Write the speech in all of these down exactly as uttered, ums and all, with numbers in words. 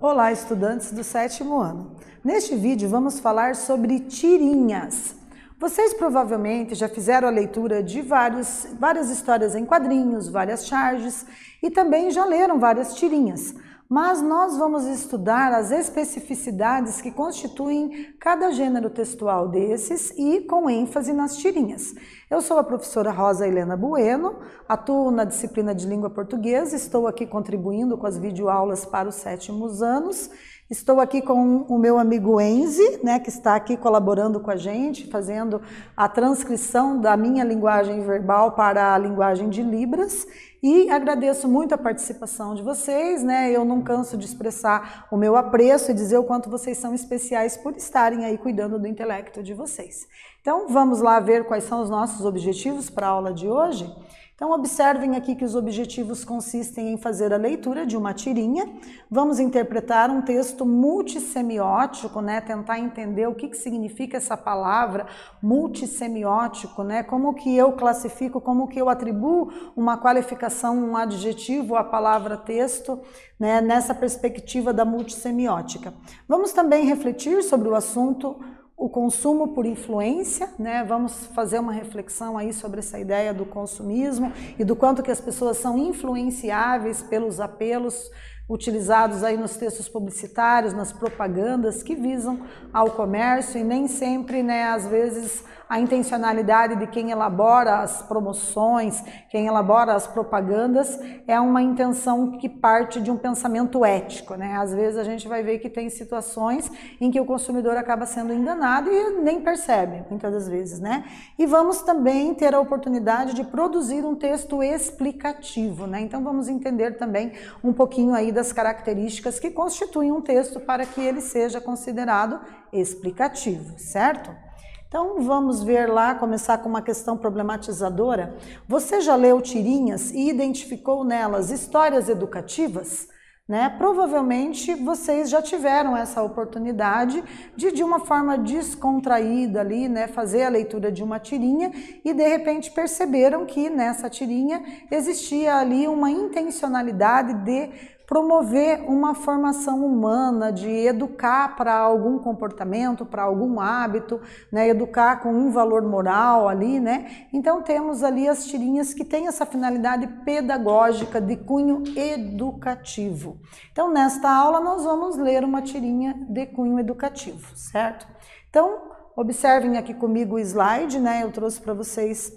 Olá, estudantes do sétimo ano. Neste vídeo vamos falar sobre tirinhas. Vocês provavelmente já fizeram a leitura de vários, várias histórias em quadrinhos, várias charges e também já leram várias tirinhas. Mas nós vamos estudar as especificidades que constituem cada gênero textual desses e com ênfase nas tirinhas. Eu sou a professora Rosa Helena Bueno, atuo na disciplina de língua portuguesa, estou aqui contribuindo com as videoaulas para os sétimos anos. Estou aqui com o meu amigo Enzi, né, que está aqui colaborando com a gente, fazendo a transcrição da minha linguagem verbal para a linguagem de Libras. E agradeço muito a participação de vocês, né? Eu não canso de expressar o meu apreço e dizer o quanto vocês são especiais por estarem aí cuidando do intelecto de vocês. Então, vamos lá ver quais são os nossos objetivos para a aula de hoje? Então, observem aqui que os objetivos consistem em fazer a leitura de uma tirinha. Vamos interpretar um texto multissemiótico, né? Tentar entender o que, que significa essa palavra multissemiótico, né? Como que eu classifico, como que eu atribuo uma qualificação, um adjetivo à palavra texto, né? Nessa perspectiva da multissemiótica. Vamos também refletir sobre o assunto o consumo por influência, né? Vamos fazer uma reflexão aí sobre essa ideia do consumismo e do quanto que as pessoas são influenciáveis pelos apelos utilizados aí nos textos publicitários, nas propagandas que visam ao comércio e nem sempre, né, às vezes, a intencionalidade de quem elabora as promoções, quem elabora as propagandas, é uma intenção que parte de um pensamento ético, né? Às vezes a gente vai ver que tem situações em que o consumidor acaba sendo enganado e nem percebe, muitas das vezes, né? E vamos também ter a oportunidade de produzir um texto explicativo, né? Então vamos entender também um pouquinho aí das características que constituem um texto para que ele seja considerado explicativo, certo? Então vamos ver lá, começar com uma questão problematizadora. Você já leu tirinhas e identificou nelas histórias educativas? Né? Provavelmente vocês já tiveram essa oportunidade de, de uma forma descontraída ali, né, fazer a leitura de uma tirinha e de repente perceberam que nessa tirinha existia ali uma intencionalidade de promover uma formação humana, de educar para algum comportamento, para algum hábito, né, educar com um valor moral ali, né? Então temos ali as tirinhas que têm essa finalidade pedagógica de cunho educativo. Então nesta aula nós vamos ler uma tirinha de cunho educativo, certo? Então observem aqui comigo o slide, né? Eu trouxe para vocês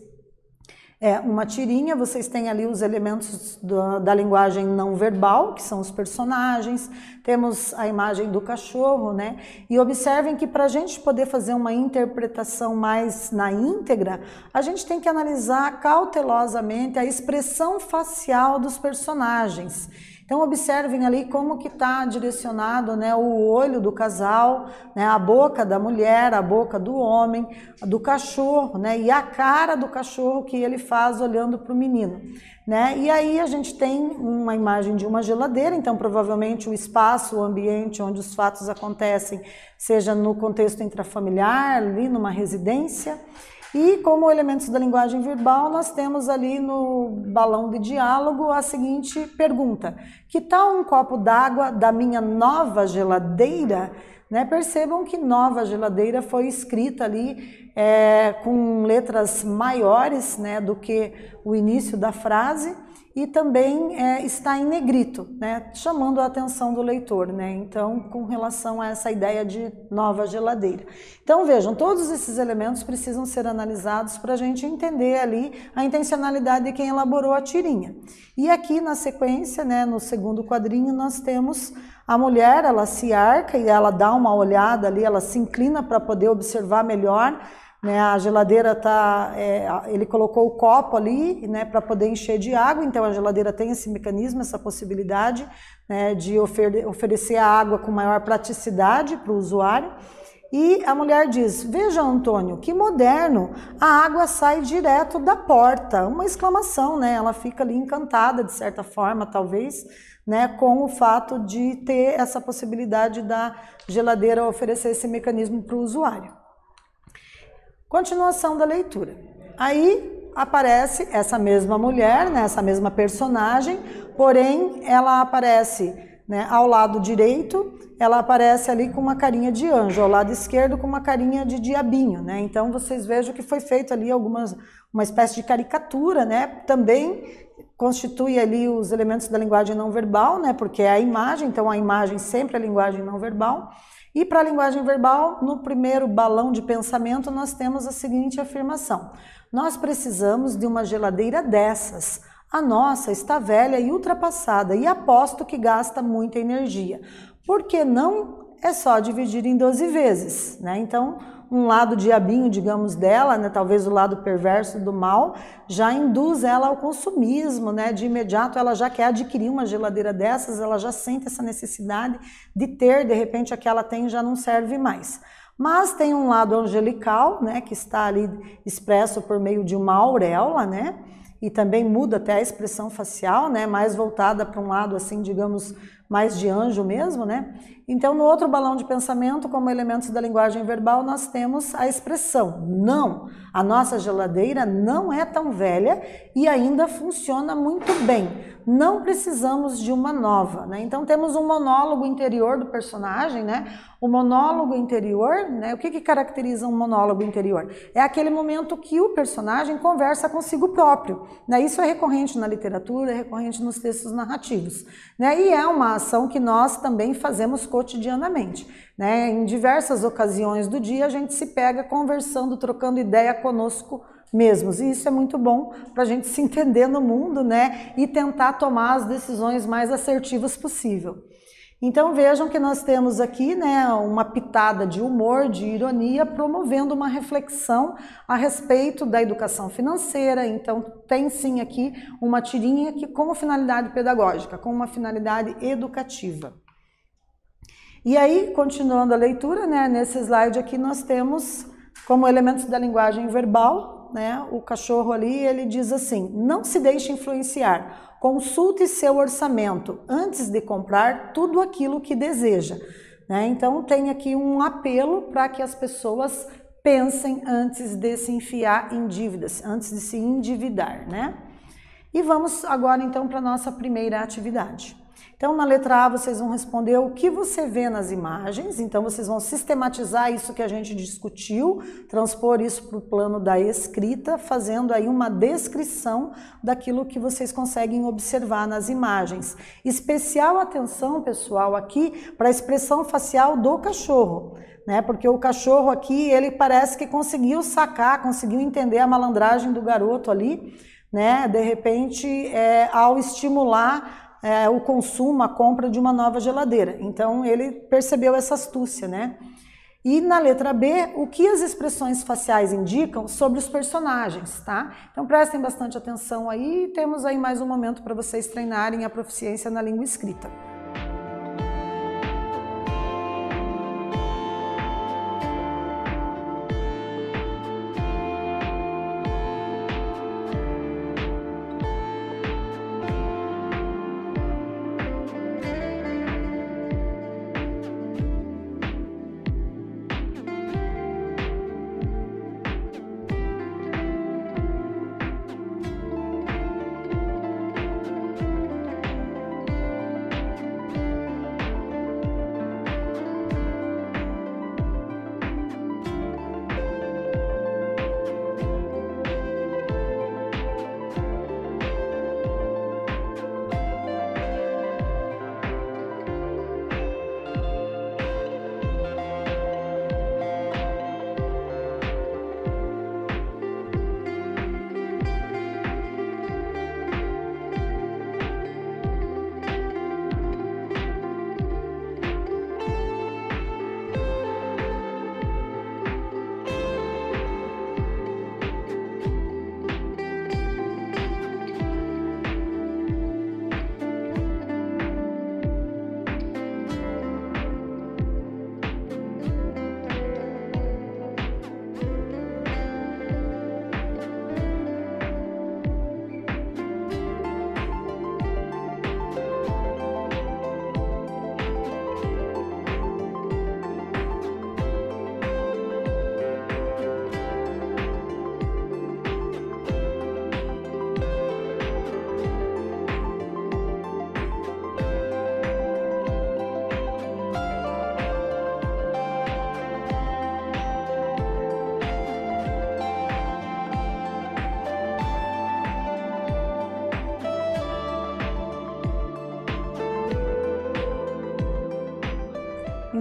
É uma tirinha, vocês têm ali os elementos da, da linguagem não verbal, que são os personagens, temos a imagem do cachorro, né? E observem que para a gente poder fazer uma interpretação mais na íntegra, a gente tem que analisar cautelosamente a expressão facial dos personagens. Então observem ali como que está direcionado, né, o olho do casal, né, a boca da mulher, a boca do homem, do cachorro, né, e a cara do cachorro que ele faz olhando para o menino. Né? E aí a gente tem uma imagem de uma geladeira, então provavelmente o espaço, o ambiente onde os fatos acontecem, seja no contexto intrafamiliar, ali numa residência. E como elementos da linguagem verbal, nós temos ali no balão de diálogo a seguinte pergunta: que tal um copo d'água da minha nova geladeira? Né? Percebam que nova geladeira foi escrita ali é, com letras maiores, né, do que o início da frase e também é, está em negrito, né, chamando a atenção do leitor, né? Então, com relação a essa ideia de nova geladeira. Então, vejam, todos esses elementos precisam ser analisados para a gente entender ali a intencionalidade de quem elaborou a tirinha. E aqui na sequência, né, no segundo quadrinho, nós temos a mulher, ela se arca e ela dá uma olhada ali, ela se inclina para poder observar melhor, né, a geladeira tá, é, ele colocou o copo ali, né, para poder encher de água, então a geladeira tem esse mecanismo, essa possibilidade, né, de ofer oferecer a água com maior praticidade para o usuário. E a mulher diz: veja, Antônio, que moderno, a água sai direto da porta. Uma exclamação, né? Ela fica ali encantada, de certa forma, talvez, né, com o fato de ter essa possibilidade da geladeira oferecer esse mecanismo para o usuário. Continuação da leitura. Aí aparece essa mesma mulher, né, essa mesma personagem, porém ela aparece né? Ao lado direito, ela aparece ali com uma carinha de anjo, ao lado esquerdo com uma carinha de diabinho, né? Então vocês vejam que foi feito ali algumas, uma espécie de caricatura, né? Também constitui ali os elementos da linguagem não verbal, né? Porque é a imagem, então a imagem sempre é a linguagem não verbal. E para a linguagem verbal, no primeiro balão de pensamento, nós temos a seguinte afirmação: nós precisamos de uma geladeira dessas. A nossa está velha e ultrapassada e aposto que gasta muita energia. Por que não é só dividir em doze vezes, né? Então, um lado diabinho, digamos, dela, né, talvez o lado perverso do mal, já induz ela ao consumismo, né? De imediato ela já quer adquirir uma geladeira dessas, ela já sente essa necessidade de ter, de repente a que ela tem já não serve mais. Mas tem um lado angelical, né, que está ali expresso por meio de uma auréola, né? E também muda até a expressão facial, né, mais voltada para um lado assim, digamos, mais de anjo mesmo, né? Então, no outro balão de pensamento, como elementos da linguagem verbal, nós temos a expressão não, a nossa geladeira não é tão velha e ainda funciona muito bem. Não precisamos de uma nova, né? Então, temos um monólogo interior do personagem, né? O monólogo interior, né? O que que caracteriza um monólogo interior? É aquele momento que o personagem conversa consigo próprio, né? Isso é recorrente na literatura, é recorrente nos textos narrativos, né? E é uma ação que nós também fazemos cotidianamente, né? Em diversas ocasiões do dia a gente se pega conversando, trocando ideia conosco mesmos, e isso é muito bom para a gente se entender no mundo, né? E tentar tomar as decisões mais assertivas possível. Então vejam que nós temos aqui, né, uma pitada de humor, de ironia, promovendo uma reflexão a respeito da educação financeira. Então tem sim aqui uma tirinha que com finalidade pedagógica, com uma finalidade educativa. E aí, continuando a leitura, né, nesse slide aqui nós temos como elementos da linguagem verbal, né, o cachorro ali, ele diz assim: não se deixe influenciar, consulte seu orçamento antes de comprar tudo aquilo que deseja, né? Então tem aqui um apelo para que as pessoas pensem antes de se enfiar em dívidas, antes de se endividar, né? E vamos agora então para a nossa primeira atividade. Então, na letra A, vocês vão responder o que você vê nas imagens. Então, vocês vão sistematizar isso que a gente discutiu, transpor isso para o plano da escrita, fazendo aí uma descrição daquilo que vocês conseguem observar nas imagens. Especial atenção, pessoal, aqui para a expressão facial do cachorro, né? Porque o cachorro aqui, ele parece que conseguiu sacar, conseguiu entender a malandragem do garoto ali, né? De repente, é, ao estimular É, o consumo, a compra de uma nova geladeira. Então ele percebeu essa astúcia, né? E na letra B, o que as expressões faciais indicam sobre os personagens, tá? Então prestem bastante atenção aí, e temos aí mais um momento para vocês treinarem a proficiência na língua escrita.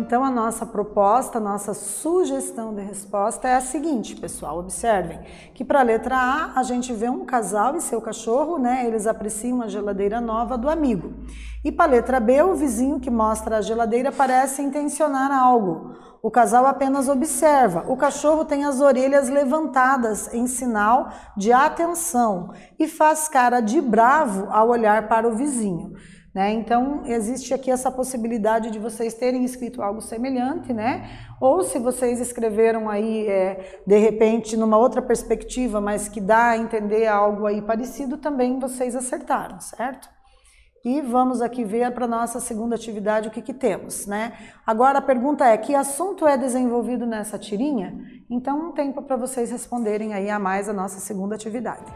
então a nossa proposta, a nossa sugestão de resposta é a seguinte, pessoal, observem que para a letra A a gente vê um casal e seu cachorro, né? Eles apreciam a geladeira nova do amigo. E para a letra B, o vizinho que mostra a geladeira parece intencionar algo. O casal apenas observa. O cachorro tem as orelhas levantadas em sinal de atenção e faz cara de bravo ao olhar para o vizinho. Né? Então, existe aqui essa possibilidade de vocês terem escrito algo semelhante, né? Ou se vocês escreveram aí, é, de repente, numa outra perspectiva, mas que dá a entender algo aí parecido, também vocês acertaram, certo? E vamos aqui ver para a nossa segunda atividade o que que temos, né? Agora a pergunta é, que assunto é desenvolvido nessa tirinha? Então, um tempo para vocês responderem aí a mais a nossa segunda atividade.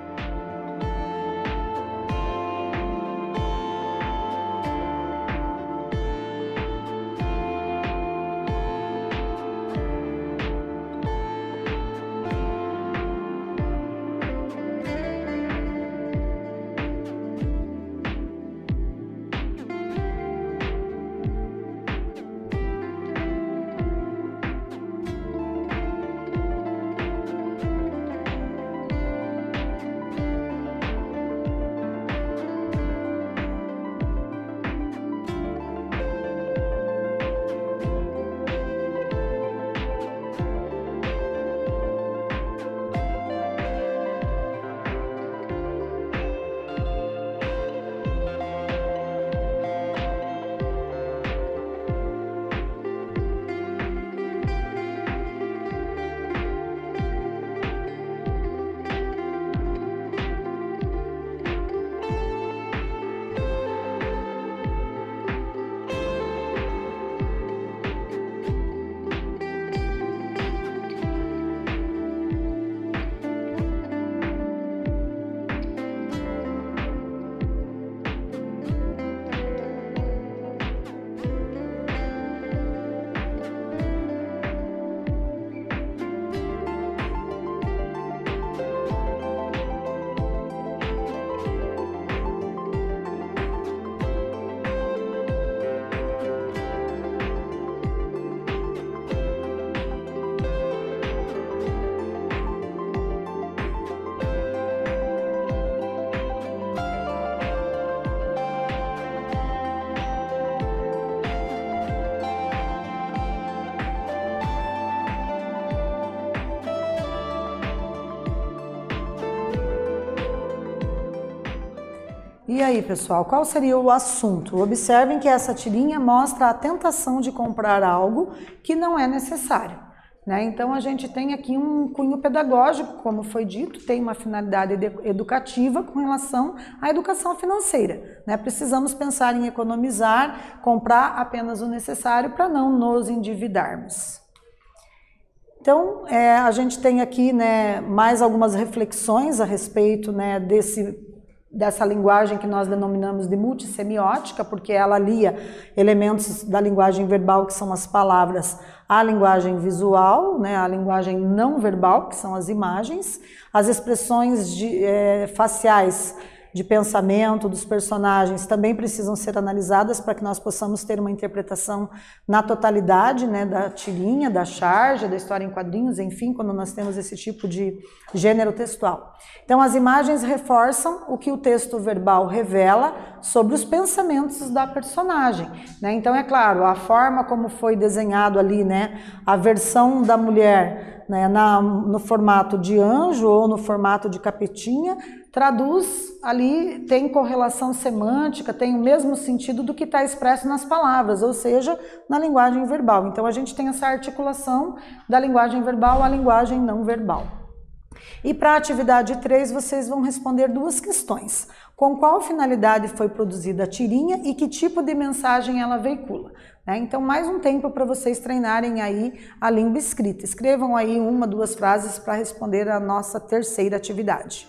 E aí, pessoal, qual seria o assunto? Observem que essa tirinha mostra a tentação de comprar algo que não é necessário, né? Então, a gente tem aqui um cunho pedagógico, como foi dito, tem uma finalidade educativa com relação à educação financeira, né? Precisamos pensar em economizar, comprar apenas o necessário para não nos endividarmos. Então, é, a gente tem aqui, né, mais algumas reflexões a respeito, né, desse dessa linguagem que nós denominamos de multissemiótica, porque ela alia elementos da linguagem verbal, que são as palavras, à linguagem visual, né, à linguagem não verbal, que são as imagens, as expressões de, é, faciais de pensamento dos personagens também precisam ser analisadas para que nós possamos ter uma interpretação na totalidade, né, da tirinha, da charge, da história em quadrinhos, enfim, quando nós temos esse tipo de gênero textual. Então, as imagens reforçam o que o texto verbal revela sobre os pensamentos da personagem, né? Então, é claro, a forma como foi desenhado ali, né, a versão da mulher, né, na, no formato de anjo ou no formato de capetinha, traduz ali, tem correlação semântica, tem o mesmo sentido do que está expresso nas palavras, ou seja, na linguagem verbal. Então, a gente tem essa articulação da linguagem verbal à linguagem não verbal. E para a atividade três, vocês vão responder duas questões. Com qual finalidade foi produzida a tirinha e que tipo de mensagem ela veicula? Né? Então, mais um tempo para vocês treinarem aí a língua escrita. Escrevam aí uma, duas frases para responder a nossa terceira atividade.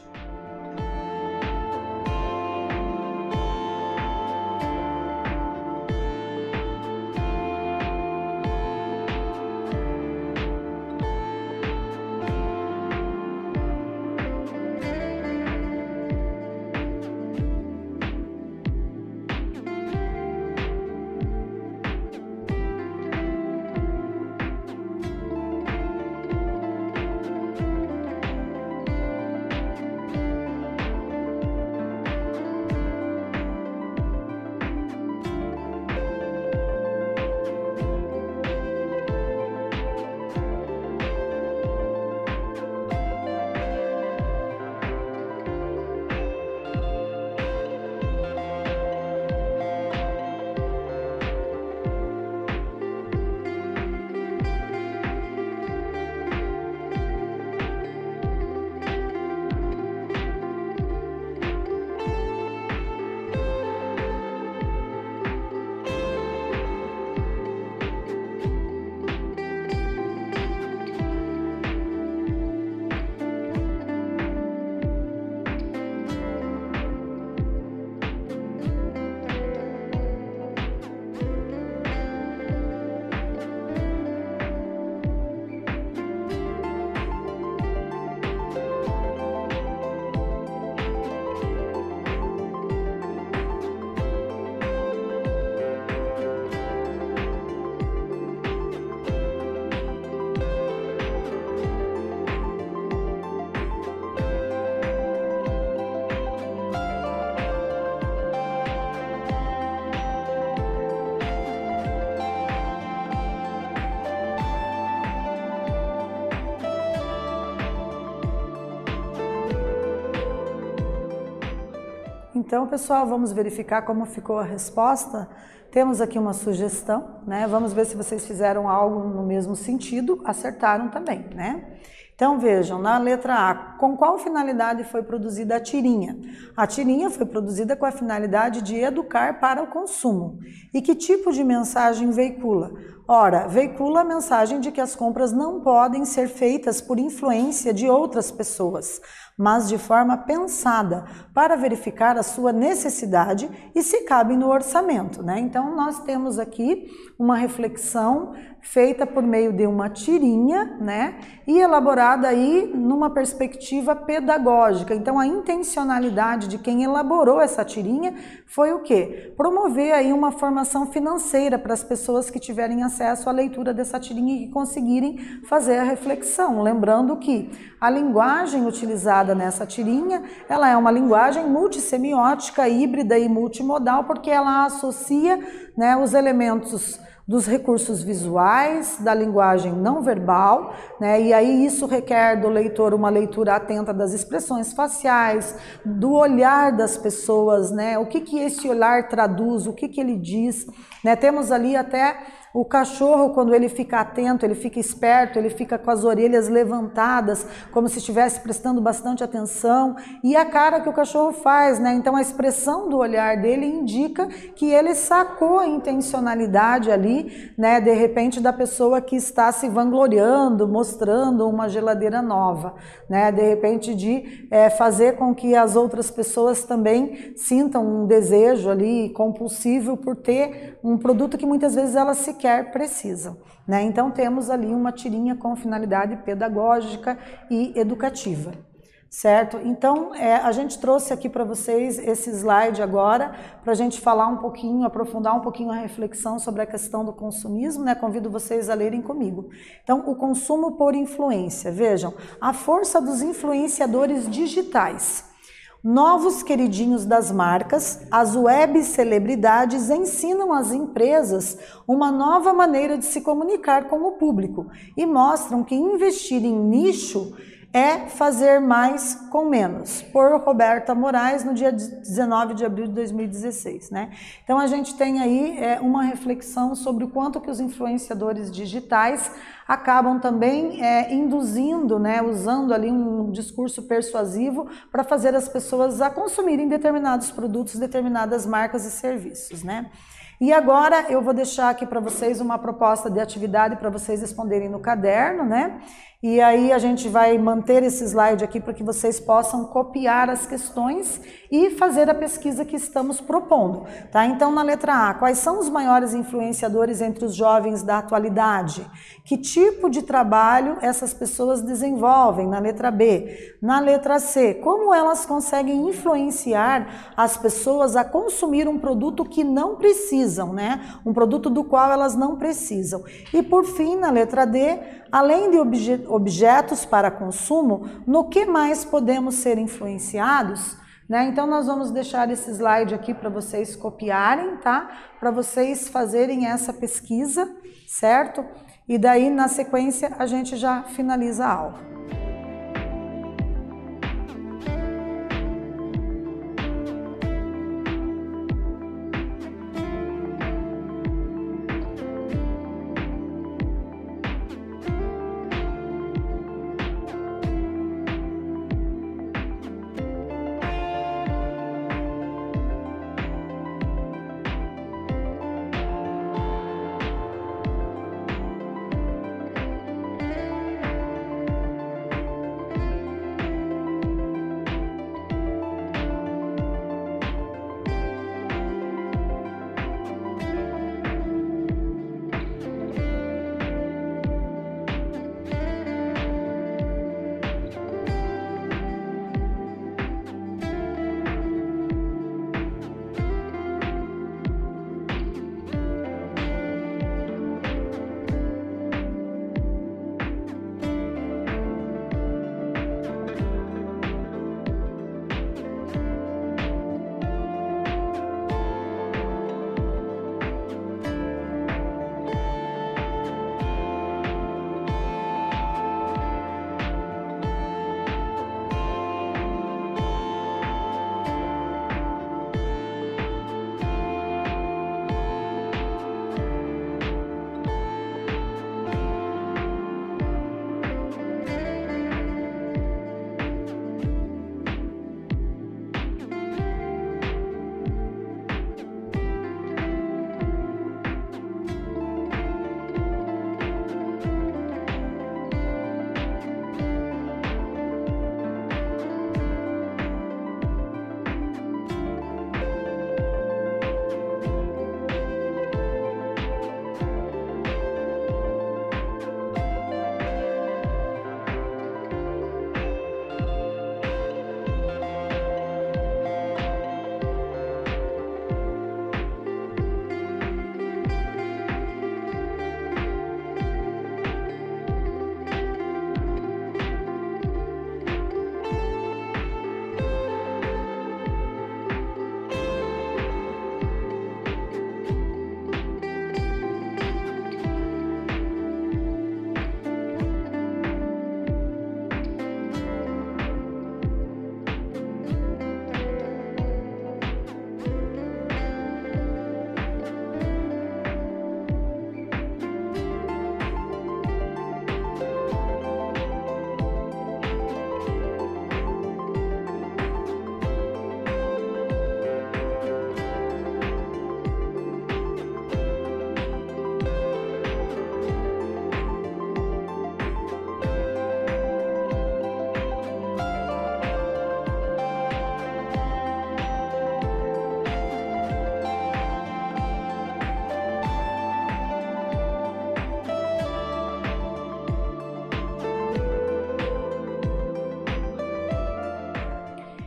Então, pessoal, vamos verificar como ficou a resposta. Temos aqui uma sugestão, né? Vamos ver se vocês fizeram algo no mesmo sentido, acertaram também, né? Então, vejam, na letra A, com qual finalidade foi produzida a tirinha? A tirinha foi produzida com a finalidade de educar para o consumo. E que tipo de mensagem veicula? Ora, veicula a mensagem de que as compras não podem ser feitas por influência de outras pessoas, mas de forma pensada, para verificar a sua necessidade e se cabe no orçamento, né? Então, nós temos aqui uma reflexão feita por meio de uma tirinha, né? E elaborada aí numa perspectiva pedagógica. Então, a intencionalidade de quem elaborou essa tirinha foi o quê? Promover aí uma formação financeira para as pessoas que tiverem acesso à leitura dessa tirinha e que conseguirem fazer a reflexão. Lembrando que a linguagem utilizada nessa tirinha, ela é uma linguagem multissemiótica, híbrida e multimodal, porque ela associa, né, os elementos dos recursos visuais, da linguagem não verbal, né? E aí isso requer do leitor uma leitura atenta das expressões faciais, do olhar das pessoas, né? O que que esse olhar traduz, o que que ele diz, né? Temos ali até o cachorro, quando ele fica atento, ele fica esperto, ele fica com as orelhas levantadas, como se estivesse prestando bastante atenção, e a cara que o cachorro faz, né? Então a expressão do olhar dele indica que ele sacou a intencionalidade ali, né? De repente da pessoa que está se vangloriando, mostrando uma geladeira nova, né? De repente de é, fazer com que as outras pessoas também sintam um desejo ali compulsivo por ter um produto que muitas vezes elas sequer precisam, né? Então temos ali uma tirinha com finalidade pedagógica e educativa, certo? Então é, a gente trouxe aqui para vocês esse slide agora para a gente falar um pouquinho, aprofundar um pouquinho a reflexão sobre a questão do consumismo, né? Convido vocês a lerem comigo. Então, o consumo por influência, vejam, a força dos influenciadores digitais. Novos queridinhos das marcas, as web celebridades ensinam às empresas uma nova maneira de se comunicar com o público e mostram que investir em nicho é fazer mais com menos, por Roberta Moraes, no dia dezenove de abril de dois mil e dezesseis, né? Então a gente tem aí é, uma reflexão sobre o quanto que os influenciadores digitais acabam também é, induzindo, né, usando ali um discurso persuasivo para fazer as pessoas a consumirem determinados produtos, determinadas marcas e serviços, né? E agora eu vou deixar aqui para vocês uma proposta de atividade para vocês responderem no caderno, né? E aí a gente vai manter esse slide aqui para que vocês possam copiar as questões e fazer a pesquisa que estamos propondo, tá? Então, na letra A, quais são os maiores influenciadores entre os jovens da atualidade? Que tipo de trabalho essas pessoas desenvolvem? Na letra B. Na letra C, como elas conseguem influenciar as pessoas a consumir um produto que não precisam, né? Um produto do qual elas não precisam. E por fim, na letra D, além de obje objetos para consumo, no que mais podemos ser influenciados? Né? Então nós vamos deixar esse slide aqui para vocês copiarem, tá? Para vocês fazerem essa pesquisa, certo? E daí na sequência a gente já finaliza a aula.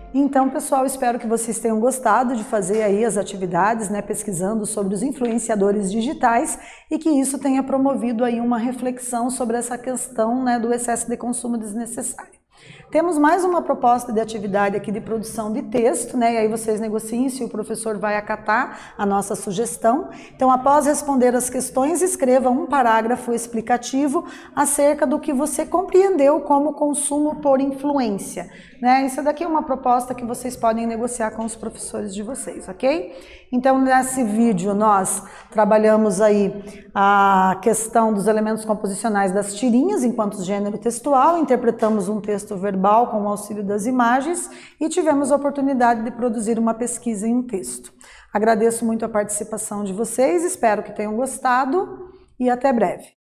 Então, pessoal, espero que vocês tenham gostado de fazer aí as atividades, né, pesquisando sobre os influenciadores digitais e que isso tenha promovido aí uma reflexão sobre essa questão, né, do excesso de consumo desnecessário. Temos mais uma proposta de atividade aqui de produção de texto, né? E aí vocês negociem se o professor vai acatar a nossa sugestão. Então, após responder as questões, escreva um parágrafo explicativo acerca do que você compreendeu como consumo por influência, né? Isso daqui é uma proposta que vocês podem negociar com os professores de vocês, ok? Então, nesse vídeo, nós trabalhamos aí a questão dos elementos composicionais das tirinhas enquanto gênero textual, interpretamos um texto verbal com o auxílio das imagens e tivemos a oportunidade de produzir uma pesquisa em um texto. Agradeço muito a participação de vocês, espero que tenham gostado e até breve.